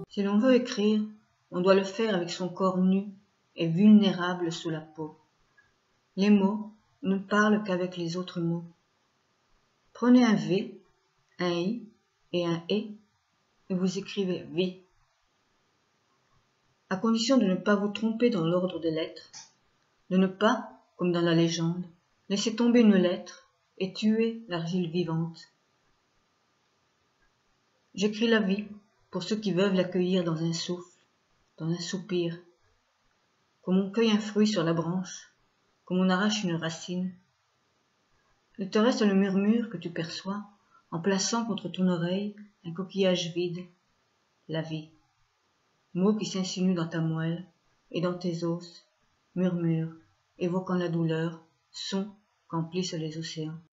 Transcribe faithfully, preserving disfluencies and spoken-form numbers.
Si l'on veut écrire, on doit le faire avec son corps nu et vulnérable sous la peau. Les mots ne parlent qu'avec les autres mots. Prenez un V, un I et un E et vous écrivez vie. À condition de ne pas vous tromper dans l'ordre des lettres, de ne pas, comme dans la légende, laisser tomber une lettre et tuer l'argile vivante. J'écris la vie pour ceux qui veulent l'accueillir dans un souffle, dans un soupir, comme on cueille un fruit sur la branche, comme on arrache une racine. Il te reste le murmure que tu perçois en plaçant contre ton oreille un coquillage vide, la vie. Mot qui s'insinue dans ta moelle et dans tes os, murmure, évoquant la douleur, son qu'emplissent les océans.